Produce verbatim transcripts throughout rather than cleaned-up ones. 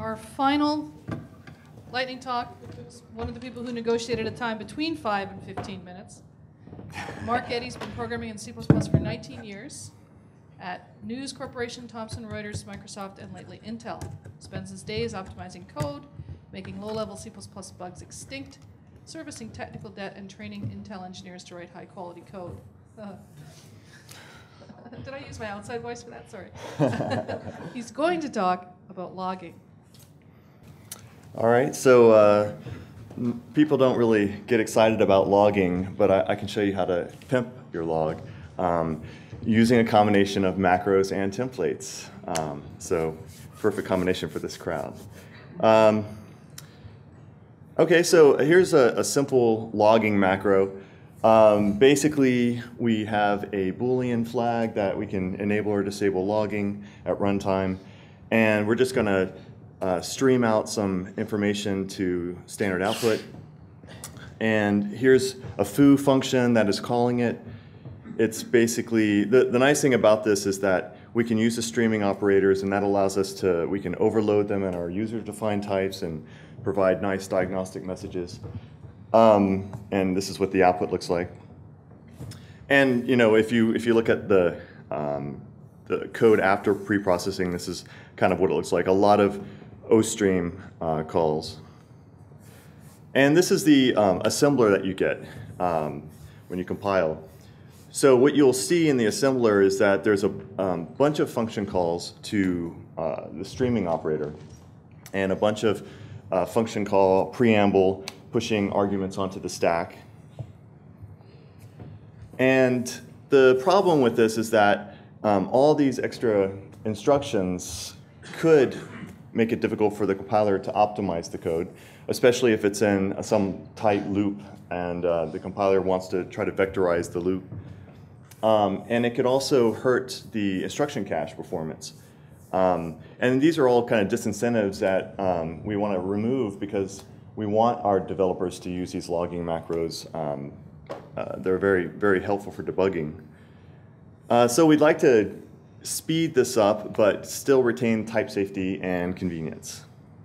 Our final lightning talk is one of the people who negotiated a time between five and fifteen minutes. Mark Eddy's been programming in C plus plus for nineteen years at News Corporation, Thomson Reuters, Microsoft, and lately Intel. Spends his days optimizing code, making low-level C plus plus bugs extinct, servicing technical debt, and training Intel engineers to write high-quality code. Uh, did I use my outside voice for that? Sorry. He's going to talk about logging. All right, so uh, m- people don't really get excited about logging, but I, I can show you how to pimp your log um, using a combination of macros and templates. Um, so perfect combination for this crowd. Um, okay, so here's a, a simple logging macro. Um, basically, we have a Boolean flag that we can enable or disable logging at runtime, and we're just going to Uh, stream out some information to standard output. And here's a foo function that is calling it. It's basically, the, the nice thing about this is that we can use the streaming operators, and that allows us to, we can overload them in our user-defined types and provide nice diagnostic messages. Um, and this is what the output looks like. And you know, if you, if you look at the, um, the code after pre-processing, this is kind of what it looks like. A lot of OStream uh, calls. And this is the um, assembler that you get um, when you compile. So what you'll see in the assembler is that there's a um, bunch of function calls to uh, the streaming operator and a bunch of uh, function call preamble pushing arguments onto the stack. And the problem with this is that um, all these extra instructions could make it difficult for the compiler to optimize the code, especially if it's in some tight loop and uh, the compiler wants to try to vectorize the loop. Um, and it could also hurt the instruction cache performance. Um, and these are all kind of disincentives that um, we want to remove because we want our developers to use these logging macros. Um, uh, they're very, very helpful for debugging. Uh, so we'd like to speed this up, but still retain type safety and convenience.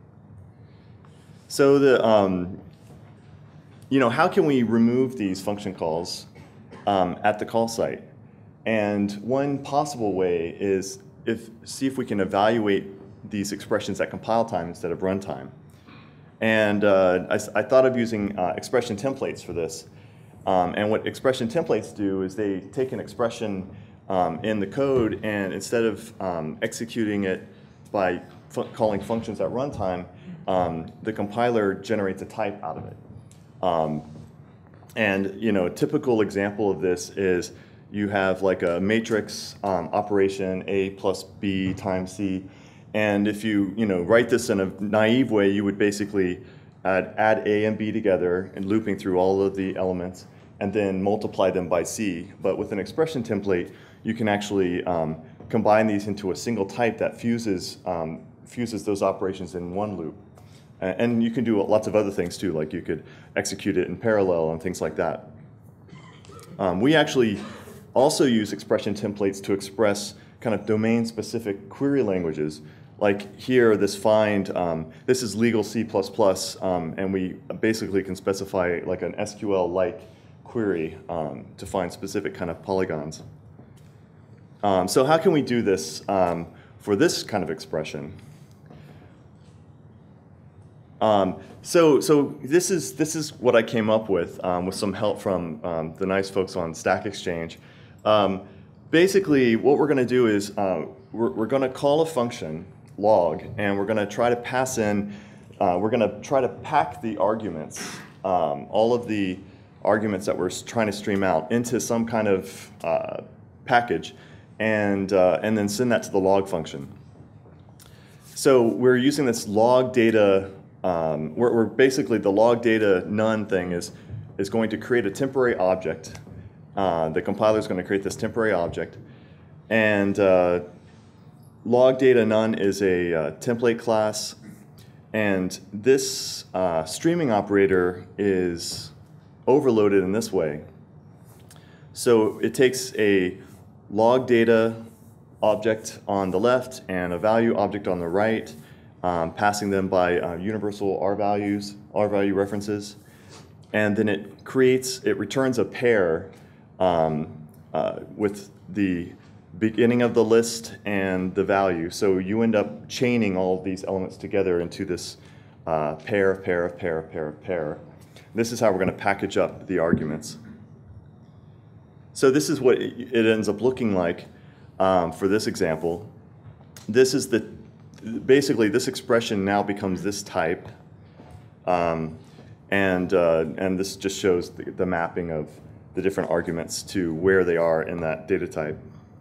So the, um, you know, how can we remove these function calls um, at the call site? And one possible way is if see if we can evaluate these expressions at compile time instead of runtime. And uh, I, I thought of using uh, expression templates for this. Um, and what expression templates do is they take an expression Um, in the code, and instead of um, executing it by fu calling functions at runtime, um, the compiler generates a type out of it. Um, and you know, a typical example of this is you have like a matrix um, operation, A plus B times C, and if you you know write this in a naive way, you would basically add, add A and B together and looping through all of the elements, and then multiply them by C. But with an expression template, you can actually um, combine these into a single type that fuses, um, fuses those operations in one loop. Uh, and you can do lots of other things too, like you could execute it in parallel and things like that. Um, we actually also use expression templates to express kind of domain-specific query languages. Like here, this find, um, this is legal C plus plus, um, and we basically can specify like an S Q L-like query um, to find specific kind of polygons. Um, so how can we do this um, for this kind of expression? Um, so so this is this is what I came up with um, with some help from um, the nice folks on Stack Exchange. Um, basically, what we're going to do is uh, we're, we're going to call a function log, and we're going to try to pass in. Uh, we're going to try to pack the arguments, um, all of the arguments that we're trying to stream out, into some kind of uh, package. And, uh, and then send that to the log function. So we're using this log data, um, we're, we're basically the log data none thing is, is going to create a temporary object. Uh, the compiler is going to create this temporary object. And uh, log data none is a uh, template class. And this uh, streaming operator is overloaded in this way. So it takes a log data object on the left and a value object on the right, um, passing them by uh, universal R values, R value references, and then it creates, it returns a pair um, uh, with the beginning of the list and the value. So you end up chaining all of these elements together into this uh, pair, pair, pair, pair, pair. This is how we're going to package up the arguments. So this is what it ends up looking like um, for this example. This is the, basically this expression now becomes this type. Um, and, uh, and this just shows the, the mapping of the different arguments to where they are in that data type.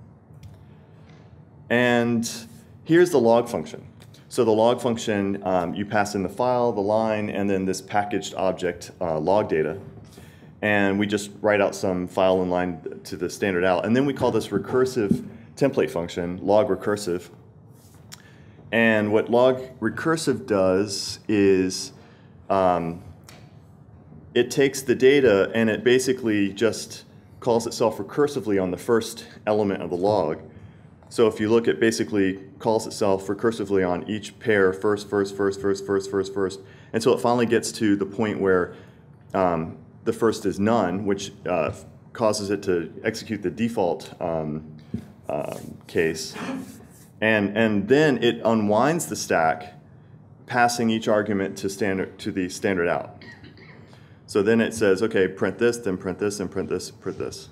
And here's the log function. So the log function, um, you pass in the file, the line, and then this packaged object, uh, log data. And we just write out some file and line to the standard out. And then we call this recursive template function, log recursive. And what log recursive does is um, it takes the data and it basically just calls itself recursively on the first element of the log. So if you look at basically calls itself recursively on each pair, first, first, first, first, first, first, first, until it finally gets to the point where um, the first is none, which uh, causes it to execute the default um, um, case. And, and then it unwinds the stack, passing each argument to, standard, to the standard out. So then it says, okay, print this, then print this, and print this, print this.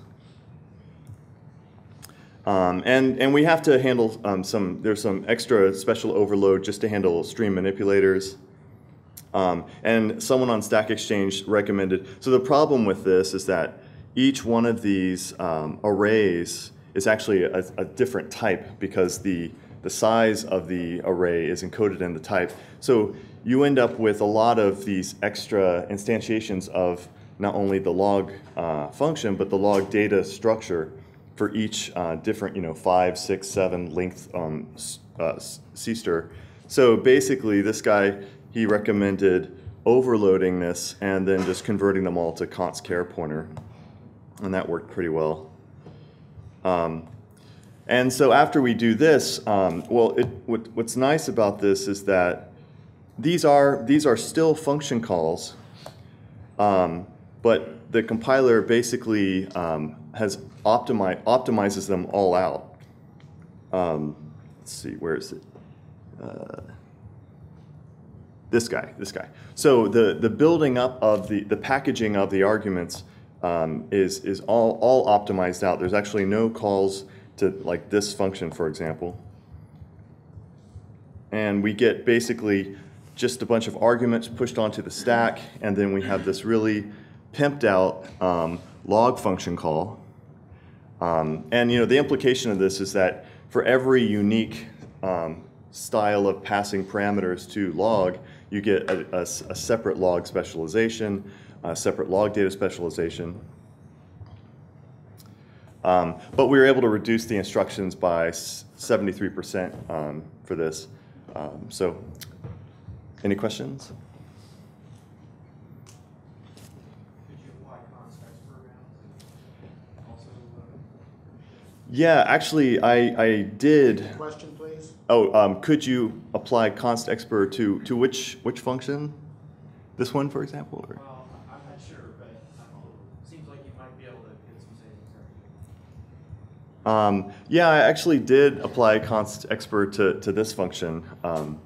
Um, and, and we have to handle um, some, there's some extra special overload just to handle stream manipulators. Um, and someone on Stack Exchange recommended, so the problem with this is that each one of these um, arrays is actually a, a different type because the, the size of the array is encoded in the type. So you end up with a lot of these extra instantiations of not only the log uh, function, but the log data structure for each uh, different, you know, five, six, seven length um, uh, C S T R. So basically, this guy, he recommended overloading this and then just converting them all to const char pointer, and that worked pretty well. Um, and so after we do this, um, well, it, what, what's nice about this is that these are these are still function calls, um, but the compiler basically um, has optimi optimizes them all out. Um, let's see, where is it? Uh, this guy, this guy. So the the building up of the the packaging of the arguments um, is is all all optimized out. There's actually no calls to like this function, for example. And we get basically just a bunch of arguments pushed onto the stack, and then we have this really pimped out um, log function call. Um, and you know, the implication of this is that for every unique um, style of passing parameters to log, you get a, a, a separate log specialization, a separate log data specialization. Um, but we were able to reduce the instructions by seventy-three percent um, for this. Um, so, any questions? Yeah, actually, I, I did. Question, please. Oh, um, could you apply const expr to to which which function? This one, for example, or? Well, I'm not sure, but it seems like you might be able to get some savings there. Um, yeah, I actually did apply const expr to to this function. Um,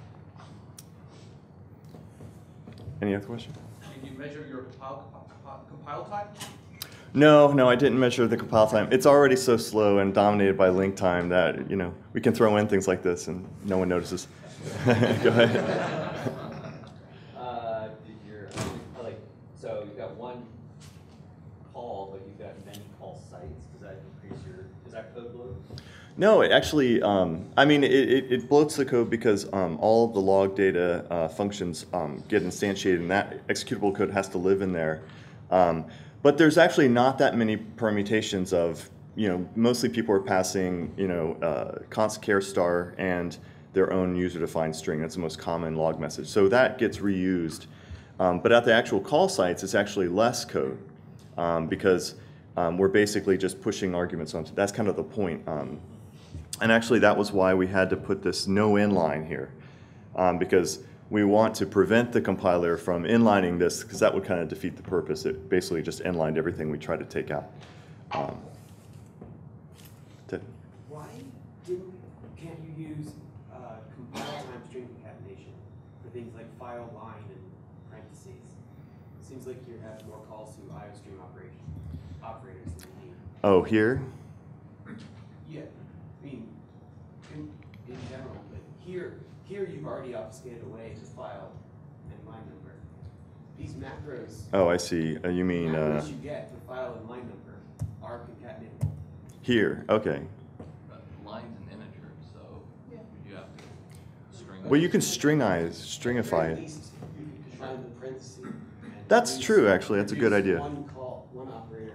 any other question? Did you measure your compile, compile time? No, no, I didn't measure the compile time. It's already so slow and dominated by link time that, you know, we can throw in things like this and no one notices. Go ahead. Uh, did your, like, so you've got one call, but you've got many call sites. Does that increase your, is that code bloat? No, it actually, um, I mean, it, it, it bloats the code because um, all of the log data uh, functions um, get instantiated, and that executable code has to live in there. Um, But there's actually not that many permutations of, you know, mostly people are passing, you know, uh, const char star and their own user-defined string. That's the most common log message. So that gets reused. Um, but at the actual call sites, it's actually less code um, because um, we're basically just pushing arguments on. That's kind of the point. Um, and actually, that was why we had to put this no in line here. um, because we want to prevent the compiler from inlining this, because that would kind of defeat the purpose. It basically just inlined everything we tried to take out. Um, to- Why didn't, can't you use uh, compile time string concatenation for things like file line and parentheses? It seems like you have more calls to IOStream operation operators than you need. oh, here? Yeah, I mean, in, in general, but here, here you've already obfuscated away the file and line number. These macros, Oh, I see. Uh, you mean uh, macros you get for file and line number are concatenable. here? Okay. But line's an integer, so Yeah. you have to string. Well, you can stringize, stringify At it. least you could define the parentheses. and That's use- true, actually. That's a good use idea. One call, one operator.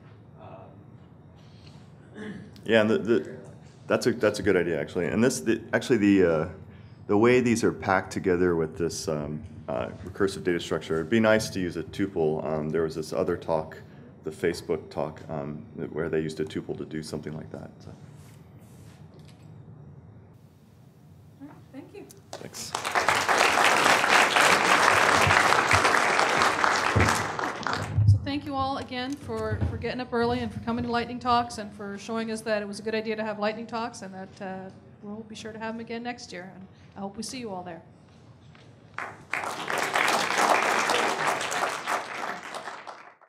um, Yeah, and the, the, that's a that's a good idea, actually. And this, the, actually, the uh, the way these are packed together with this um, uh, recursive data structure, it'd be nice to use a tuple. Um, there was this other talk, the Facebook talk, um, where they used a tuple to do something like that. So, All right, thank you. thanks. So thank you all again for, for getting up early and for coming to Lightning Talks and for showing us that it was a good idea to have Lightning Talks and that uh, we'll be sure to have them again next year. And I hope we see you all there.